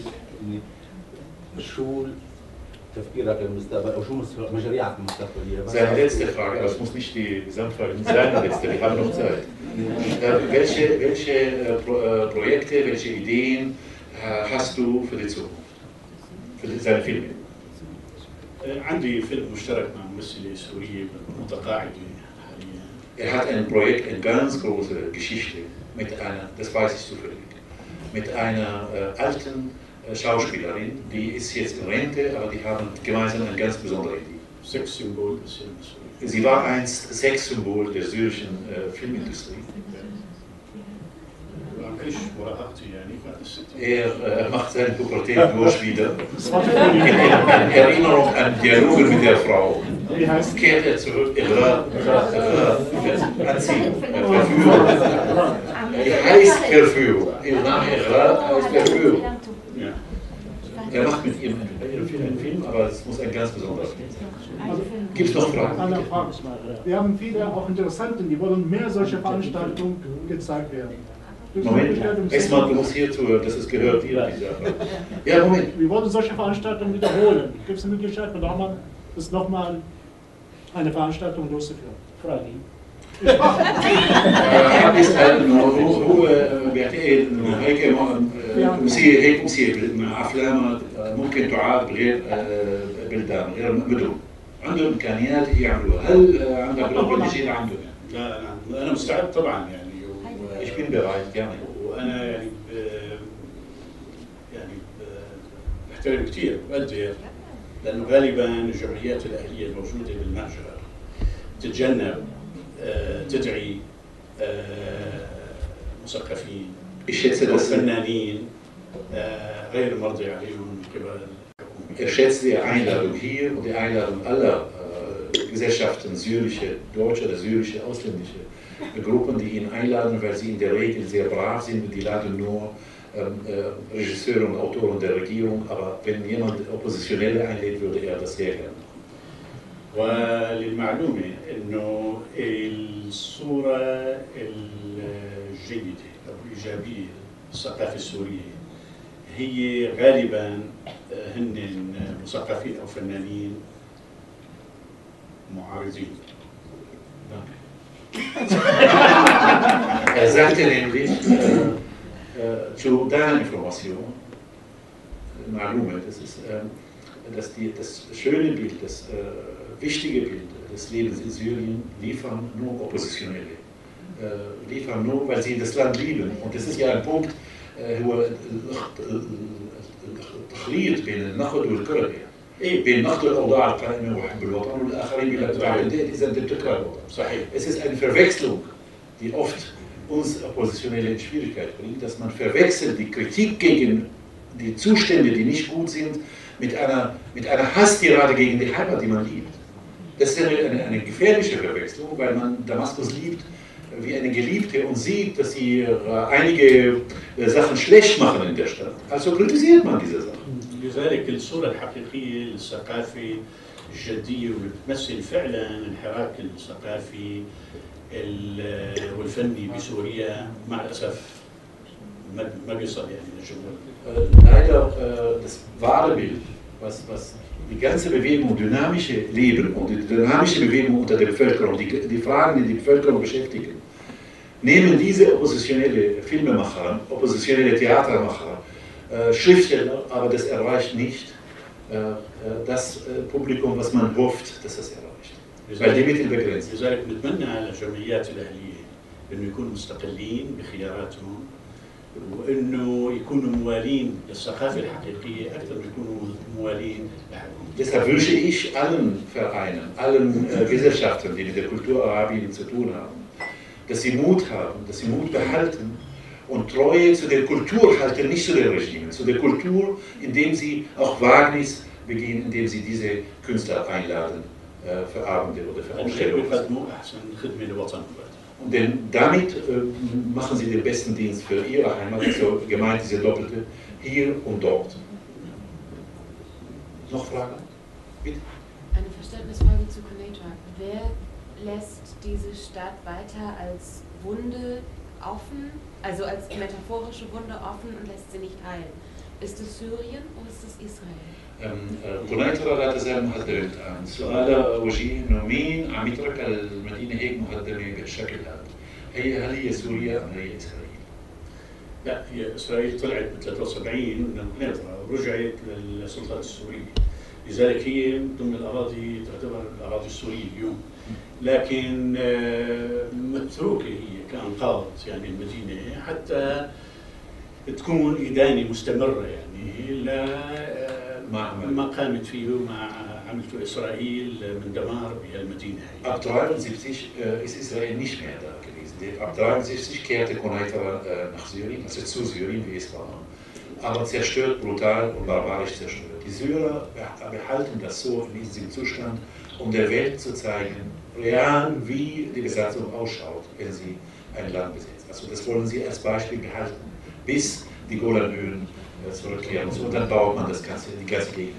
شو تفكيرك المستقبل او شو مشاريعك المستقبليه؟ Seine letzte Frage, aber es muss nicht die Gesamtfrage sein, letzte, wir haben noch Zeit. Welche, welche Projekte, welche Ideen hast du für die Zukunft? Für seine Filme? عندي فيلم مشترك مع ممثلة سورية متقاعدة حاليا. Er hat ein Projekt, eine ganz große Geschichte mit einer, das weiß ich zufällig, mit einer äh, alten äh, Schauspielerin, die ist jetzt in Rente, aber die haben gemeinsam eine ganz besondere Idee. Sexsymbol des Films. Sie war einst Sexsymbol der syrischen äh, Filmindustrie. Er äh, macht seine Pubertät durch wieder. In, in Erinnerung an Dialoge mit der Frau kehrt er zurück. Ighra, Anziehung, Verführung. Er heißt Verführung. Ihr Name Ighra heißt Verführung. Er macht mit ihm einen Film, aber es muss ein ganz besonderer Film sein. Gibt es noch Fragen? Wir haben viele auch Interessenten, die wollen mehr solche Veranstaltungen gezeigt werden. Moment, erstmal, du musst hier zuhören, das ist gehört hier. Ja, Moment. Wir wollen solche Veranstaltungen wiederholen. Gibt es eine Möglichkeit, mit Rahman das nochmal eine Veranstaltung durchzuführen? Frage. بيسأل انه هو بيعتقد انه هيك بصير هيك بصير مع افلام ممكن تعاد بغير بلدان غير مدن عندهم امكانيات يعملوها. هل عندك رغبه شيء عندهم؟ لا انا انا مستعد طبعا يعني. ايش بين برايك يعني؟ وانا يعني يعني بحترم كثير بقدر، لانه غالبا الجمعيات الاهليه الموجوده بالمهجر تتجنب تدعي مثقفين او فنانين غير مرضي عليهم من قبل Ich schätze die Einladung hier und die Einladung aller äh, Gesellschaften, syrische, deutsche oder syrische, ausländische Gruppen, die ihn einladen, weil sie in der Regel sehr brav sind und die laden nur ähm, äh, Regisseure und Autoren der Regierung, aber wenn jemand Oppositionelle einlädt, würde er das sehr gerne machen. وللمعلومة إنه الصورة الجيدة أو الإيجابية للثقافة السورية هي غالبا هن مثقفين أو فنانين معارضين. Er sagte nämlich äh, zu deiner Information, Malume, das ist, äh, dass die, das schöne Bild, das äh, wichtige Bild des Lebens in Syrien liefern nur Oppositionelle. Äh, liefern nur, weil sie das Land lieben. Und das ist ja ein Punkt, هو التخليط بين النقد والكره بين نقد الاوضاع القائمه وحب الوطن والاخرين بلا اذا انت بتكره الوطن. صحيح. Es ist eine Verwechslung, die oft uns Oppositionelle in Schwierigkeit bringt, dass man verwechselt die Kritik gegen die Zustände, die nicht gut sind, mit einer, mit einer Hasstirade gegen die Heimat, die man liebt. Das ist eine, eine, eine gefährliche Verwechslung, weil man Damaskus liebt wie eine Geliebte und sieht, dass sie äh, einige äh, Sachen schlecht machen in der Stadt. Also kritisiert man diese Sachen. لذلك الصورة الحقيقية للثقافة الجدية واللي بتمثل فعلا الحراك الثقافي والفني بسوريا مع الأسف ما بيصل يعني للجمهور. Leider äh, das wahre Bild, was, was die ganze Bewegung, dynamische Leben und die dynamische Bewegung unter der Bevölkerung, die, die Fragen, die die Bevölkerung beschäftigen, nehmen diese oppositionelle Filmemacher, oppositionelle Theatermacher, äh, Schriftsteller, aber das erreicht nicht äh, das äh, Publikum, was man hofft, dass das erreicht. Weil die Mittel begrenzt sind. لذلك نتمنى على الجمعيات الأهلية إنه يكونوا مستقلين بخياراتهم وإنه يكونوا موالين للثقافة الحقيقية أكثر من يكونوا موالين لحكم. Deshalb wünsche ich allen Vereinen, allen äh, Gesellschaften, die mit der Kultur Arabien zu tun haben, dass sie Mut haben, dass sie Mut behalten und Treue zu der Kultur halten, nicht zu den Regimen, zu der Kultur, indem sie auch Wagnis begehen, indem sie diese Künstler einladen äh, für Abende oder für Ausstellungen. Und denn damit äh, machen sie den besten Dienst für ihre Heimat, also gemeint diese doppelte, hier und dort. Noch Fragen? Bitte? Eine Verständnisfrage zu Quneitra. Wer lässt diese Stadt weiter als Wunde offen, also als metaphorische Wunde offen und lässt sie nicht heilen? Ist es Syrien oder ist es Israel? قنيطرة لا تزال مهددة الآن. سؤال وجيه إنه مين عم يترك المدينة هيك مهددة بالشكل هذا؟ هي هل هي سوريا أم هي إسرائيل؟ لا هي إسرائيل طلعت ب ثلاثة وسبعين من قنيطرة ورجعت للسلطات السورية. لذلك هي ضمن الأراضي تعتبر الأراضي السورية اليوم. لكن متروكة هي كأنقاض يعني المدينة حتى تكون إدانة مستمرة يعني لا ما قامت فيه وما عملته إسرائيل من دمار بهالمدينة. Ab dreiundsiebzig äh, ist Israel nicht mehr da gewesen. Ab dreiundsiebzig kehrte Quneitra äh, nach Syrien, also zu Syrien, wie es war, aber zerstört, brutal und barbarisch zerstört. Die Syrer behalten das so in diesem Zustand, um der Welt zu zeigen, real, wie die Besatzung ausschaut, wenn sie ein Land besetzt. Also das wollen sie als Beispiel behalten, bis die Golanhöhen zurückkehren. Und dann baut man das ganze, die ganze Gegend.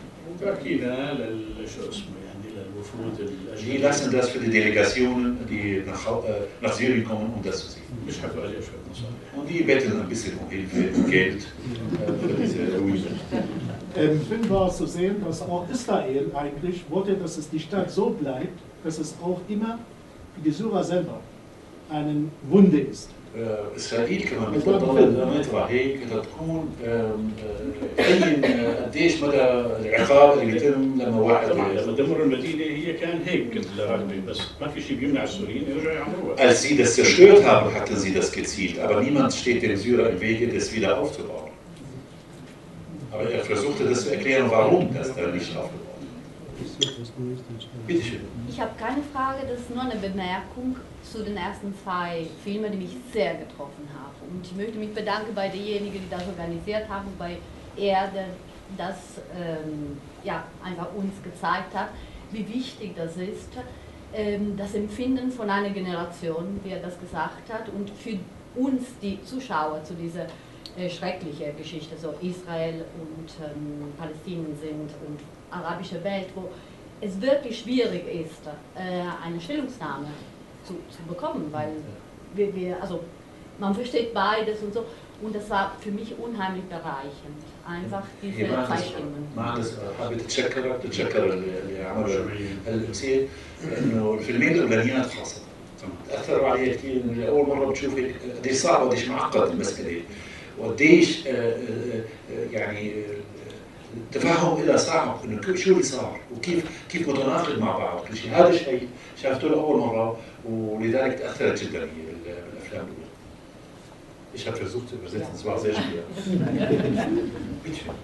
Die lassen das für die Delegationen, die nach, äh, nach Syrien kommen, um das zu sehen. Und die betten ein bisschen um Hilfe und Geld äh, für diese Ruine. Im Film war zu sehen, dass auch Israel eigentlich wollte, dass es die Stadt so bleibt, dass es auch immer, wie die Syrer selber, eine Wunde ist. اسرائيل كمان بتفضل نطرح هيك تكون تبين قديش مدى العقاب اللي بيتم لما واحد طبعا لما دمروا المدينه هي كان هيك الرغبه بس ما في شيء بيمنع السوريين يرجعوا يعمروها. Als sie das zerstört haben, hatten sie das gezielt, aber niemand steht den Syrern im Wege, das wieder aufzubauen. Aber er versuchte das zu erklären, warum das da nicht aufgebaut wird. Bitte schön. Ich habe keine Frage, das ist nur eine Bemerkung zu den ersten zwei Filmen, die mich sehr getroffen haben. Und ich möchte mich bedanken bei derjenigen, die das organisiert haben, bei er, der das ähm, ja, einfach uns gezeigt hat, wie wichtig das ist, ähm, das Empfinden von einer Generation, wie er das gesagt hat, und für uns, die Zuschauer zu dieser äh, schrecklichen Geschichte, so Israel und ähm, Palästinien sind und arabische Welt, wo es wirklich schwierig ist, äh, eine Stellungnahme zu, zu bekommen, weil wir, wir, also man versteht beides und so. Und das war für mich unheimlich bereichernd, einfach diese zwei Stimmen. مهندس حابب تتشكرك تتشكر اللي عمل التمثيل انه الفيلمين الاولانيين خاصه اثروا علي كثير. اول مره بتشوف قديش صعب قديش معقد المساله وقديش يعني التفهم إلى صعب انه شو اللي صار وكيف كيف متناقض مع بعض كل شيء. هذا الشيء شافته لاول مره ولذلك تاثرت جدا هي بالافلام الاولى. Ich habe versucht zu übersetzen, es war sehr schwer. Bitte schön.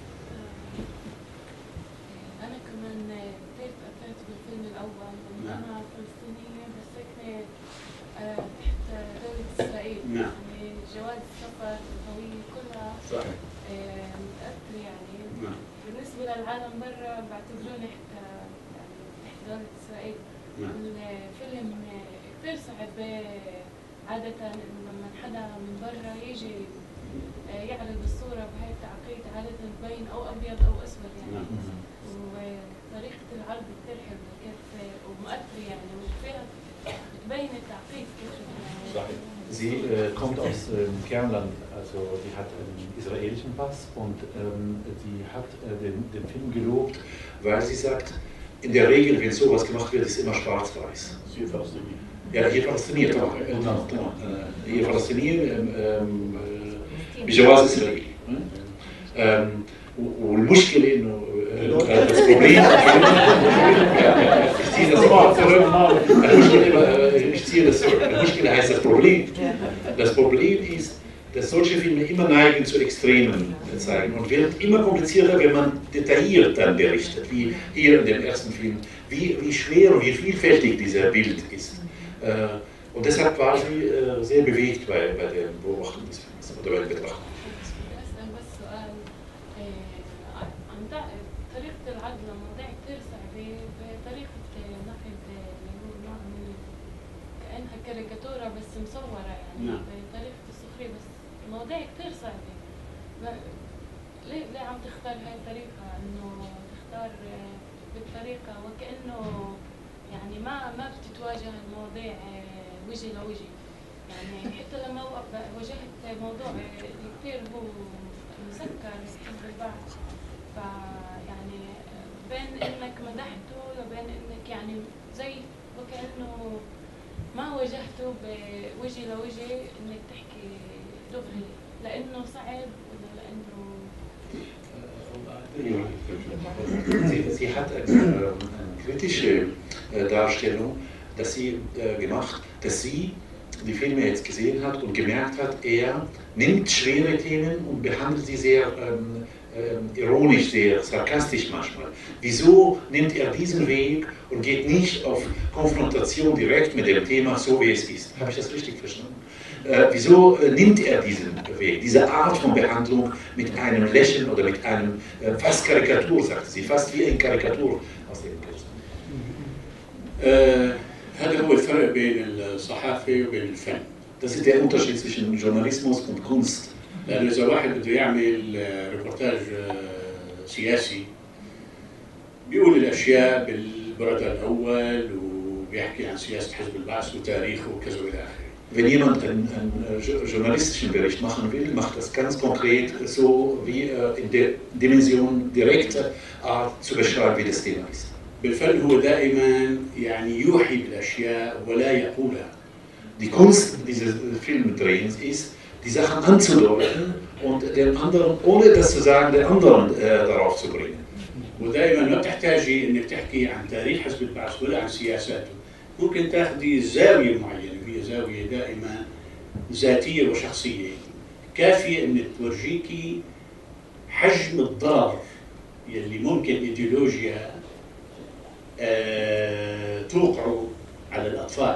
أنا كمان كثير تأثرت بالفيلم الأول لأن أنا فلسطينية بس ساكنة تحت دولة إسرائيل. يعني جواز السفر الهوية كلها صحيح مؤثر يعني. بالنسبة للعالم برا بعتبروني حتى يعني تحت دولة إسرائيل. الفيلم كثير صعب عادة إنه لما حدا من برا يجي يعرض الصورة بهاي التعقيد عادة تبين أو أبيض أو أسود يعني. وطريقة العرض كثير حلوة كيف ومؤثر يعني وفيها بتبين التعقيد كيف يعني. Sie äh, kommt aus ähm, Kernland, also die hat einen israelischen Pass und ähm, sie hat äh, den, den Film gelobt, weil sie sagt, in der Regel, wenn sowas gemacht wird, ist immer schwarz-weiß. Sie Palästinien. Ja, هي فلسطينية طبعا طبعا هي فلسطينية بجواز إسرائيلي. والمشكلة إنه das Problem ich ziehe das mal zurück. Ich ziehe das zurück. المشكلة heißt das Problem. Das Problem ist, dass solche Filme immer neigen zu Extremen zeigen und wird immer komplizierter, wenn man detailliert dann berichtet, wie hier in dem ersten Film, wie, wie schwer und wie vielfältig dieser Bild ist. Und deshalb war sie sehr bewegt bei, bei der Beobachtung des Films oder bei der Betrachtung. كاريكاتورة بس مصورة يعني نعم. بطريقة السخرية بس المواضيع كتير صعبة. ليه ليه عم تختار هاي الطريقة إنه تختار بالطريقة وكأنه يعني ما ما بتتواجه المواضيع وجه لوجه. يعني حتى لما واجهت موضوع كتير هو مسكر حب البعض فيعني بين إنك مدحته وبين إنك يعني زي وكأنه ما واجهته بوجه لوجه انك تحكي دغري لانه صعب ولا لانه Sie, sie hat eine, eine kritische Darstellung, dass sie äh, gemacht, dass sie die Filme jetzt gesehen hat und gemerkt hat, er nimmt schwere Themen und behandelt sie sehr ähm, äh, ironisch, sehr sarkastisch manchmal. Wieso nimmt er diesen Weg und geht nicht auf Konfrontation direkt mit dem Thema, so wie es ist? Habe ich das richtig verstanden? Äh, wieso äh, nimmt er diesen Weg, diese Art von Behandlung mit einem Lächeln oder mit einem äh, fast Karikatur, sagte sie, fast wie eine Karikatur aus dem Kurs? Äh, هذا هو الفرق بين الصحافة وبين الفن. Das ist der Unterschied zwischen Journalismus und Kunst. لأنه إذا واحد بده يعمل ريبورتاج سياسي بيقول الأشياء بالبرد الأول وبيحكي عن سياسة حزب البعث وتاريخه وكذا وإلى آخره. Wenn jemand einen, einen journalistischen Bericht machen will, macht das ganz konkret so, wie er in der Dimension direkter Art zu beschreiben, wie das Thema ist. بالفن هو دائما يعني يوحي بالاشياء ولا يقولها. Die Kunst dieses Filmdrehens ist, die Sachen anzudeuten und den anderen, ohne das zu sagen, den anderen äh, darauf zu bringen. ودائما ما بتحتاجي انك تحكي عن تاريخ حزب البعث ولا عن سياساته، ممكن تاخذي زاويه معينه وهي زاويه دائما ذاتيه وشخصيه، كافيه انك تورجيكي حجم الضرر يلي ممكن ايديولوجيا آه توقعه على الاطفال.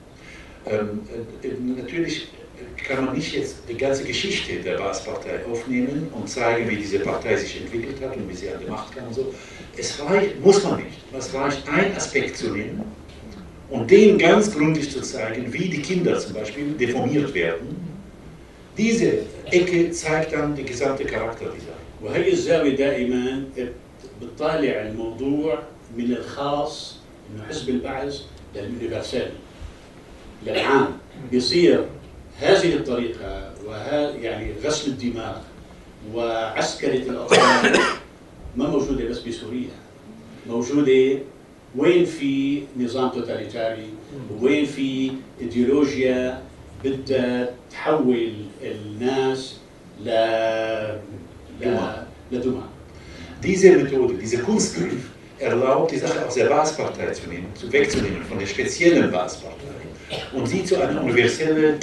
Ähm, natürlich kann man nicht jetzt die ganze Geschichte der Baath-Partei aufnehmen und zeigen, wie diese Partei sich entwickelt hat und wie sie an die Macht kam und so. Es reicht, muss man nicht. Es reicht, einen Aspekt zu nehmen und den ganz gründlich zu zeigen, wie die Kinder zum Beispiel deformiert werden. Diese Ecke zeigt dann den gesamten Charakter dieser. وهي الزاويه دائما بتطالع الموضوع من الخاص انه حزب البعث لليونيفرسال للعام، بيصير هذه الطريقه وها يعني غسل الدماغ وعسكره الاطفال ما موجوده بس بسوريا، موجوده وين في نظام توتاليتاري وين في ايديولوجيا بدها تحول الناس ل لدماء. Diese Methode, dieser Kunstgriff erlaubt, die Sache aus der Baath-Partei zu nehmen, zu wegzunehmen von der speziellen Baath-Partei und sie zu einer universellen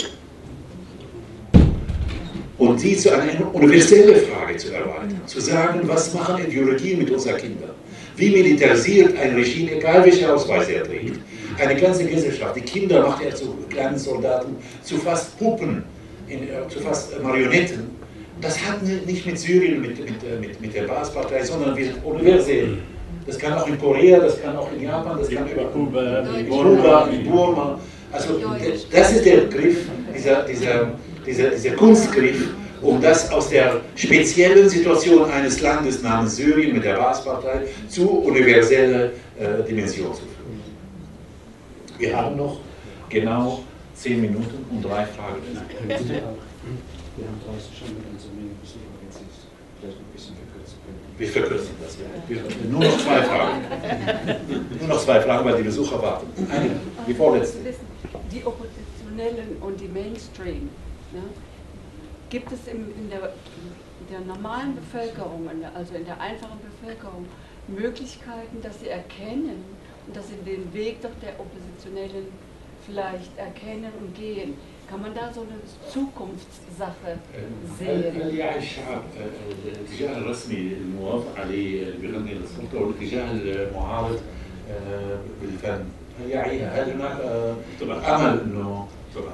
und sie zu einer universellen Frage zu erweitern, zu sagen, was machen Ideologien mit unseren Kindern? Wie militarisiert ein Regime, egal welche Ausweise er trägt, eine ganze Gesellschaft? Die Kinder macht er zu kleinen Soldaten, zu fast Puppen, in, zu fast Marionetten. Das hat nicht mit Syrien, mit, mit, mit, mit der Baath-Partei, sondern wir sind universell. Das kann auch in Korea, das kann auch in Japan, das kann über Kuba, in Burma. Also das ist der Griff, dieser, dieser, dieser, dieser Kunstgriff, um das aus der speziellen Situation eines Landes namens Syrien mit der Baath-Partei zu universeller äh, Dimension zu führen. Wir haben noch genau zehn Minuten und drei Fragen. Wir haben dreißig schon mit unserer Menge Besucher, wenn Sie es vielleicht noch ein bisschen verkürzen können. Wir verkürzen das, ja. Wir, nur noch zwei Fragen. Nur noch zwei Fragen, weil die Besucher warten. Eine, die vorletzte. Die Oppositionellen und die Mainstream, ne? Gibt es im, in, der, in der normalen Bevölkerung, also in der einfachen Bevölkerung, Möglichkeiten, dass sie erkennen und dass sie den Weg doch der Oppositionellen vielleicht erkennen und gehen? Kann man da so eine Zukunftssache sehen? هل يعي الشعب الاتجاه الرسمي الموافق عليه اللي بيغني للسلطه والاتجاه المعارض بالفن؟ هل يعيها؟ هل هناك امل انه طبعا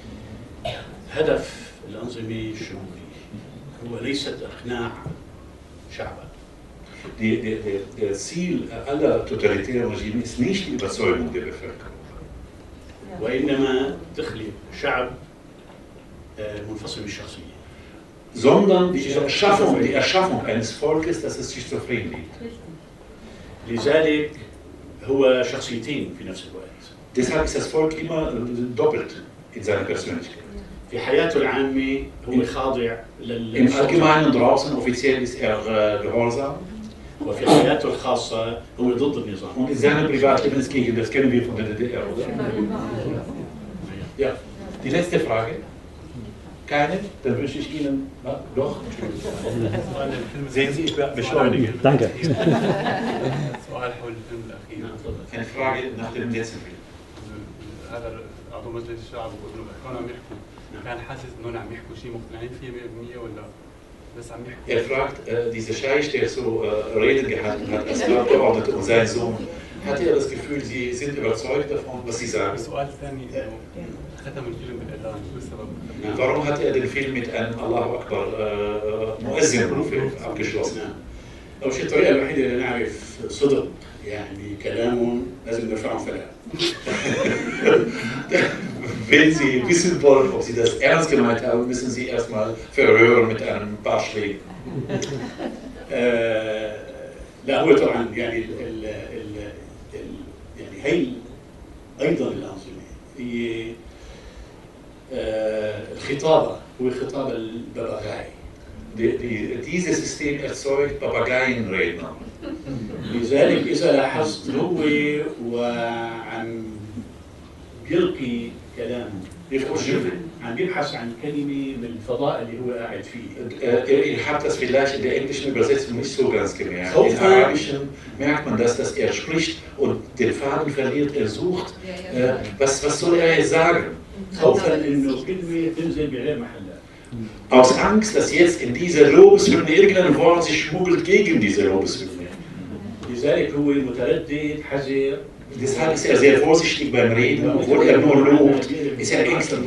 هدف الانظمه الشموليه هو ليست اقناع شعبا. Die, die, die, der Ziel aller totalitären Regime ist nicht die Überzeugung der Bevölkerung. وإنما تخلق شعب منفصل بالشخصية. Sondern die Erschaffung, die Erschaffung eines Volkes, das es sich zufrieden gibt. لذلك هو شخصيتين في نفس الوقت. Deshalb ist das Volk immer doppelt in seiner Persönlichkeit. في حياته العامة هو خاضع لل. Im Allgemeinen draußen offiziell ist er gehorsam. وفي حياته الخاصة هو ضد النظام. Und in seinem Privatleben ist gegen, das kennen wir von der D D R, oder? Ja. Die letzte Frage? Keine? Dann wünsche ich Ihnen, na, doch? Sehen Sie, ich beschleunige. Danke. Eine Frage nach dem letzten Film. هذا عضو مجلس الشعب وابنه كانوا عم يحكوا كان حاسس انه عم يحكوا شيء مقتنعين فيه مية بالمية ولا بس عم يحكوا. Er fragt, äh, dieser Scheich, der so äh, Reden gehalten hat, als Abgeordneter und sein Sohn, hat er das Gefühl, Sie sind überzeugt davon, was Sie sagen? السؤال الثاني ختم الفيلم بالاذان شو السبب؟ Warum hat er den Film mit einem Allahu Akbar äh, Muezzin-Ruf abgeschlossen? أول شيء الطريقة الوحيدة اللي نعرف صدق يعني كلامهم لازم نرفعهم فلان. Wenn Sie wissen wollen, ob Sie das ernst gemeint haben, müssen Sie erstmal verhören mit einem paar Schlägen. لا هو طبعا يعني ال ال يعني هي أيضا الأنظمة هي الخطابة هو خطاب الببغاء. Die, die, dieses System erzeugt Papageienredner. لذلك إذا لاحظت هو وعم بيلقي كلام عم بيبحث عن كلمه من الفضاء اللي هو قاعد فيه. Ihr habt das vielleicht in der englischen Übersetzung nicht so ganz gemerkt. Im Arabischen merkt man das, dass er spricht und den Faden verliert, er sucht, äh, was, was soll er jetzt sagen? Aus Angst, dass jetzt in dieser Lobeshymne irgendein Wort sich schmuggelt gegen diese Lobeshymne. Deshalb ist er sehr vorsichtig beim Reden, obwohl er nur lobt, ist er ängstlich.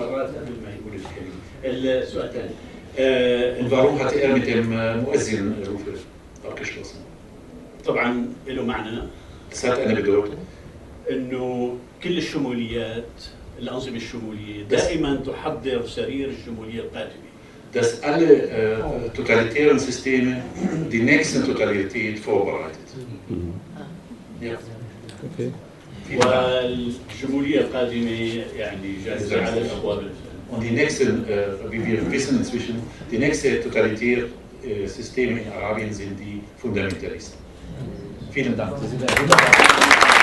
Und warum hat er mit dem Muezzin-Rufe abgeschlossen? Das hat eine Bedeutung. انه كل الشموليات الانظمه الشموليه دائما تحضر سرير الشموليه القادمه. Dass alle äh, totalitären Systeme die nächste Totalität vorbereitet. Ja. Okay. والشموليه القادمه يعني جاهزه على الابواب. Und die nächsten, äh, wie wir wissen inzwischen, die nächste totalitäre äh, Systeme in Arabien sind die Fundamentalisten. Vielen Dank.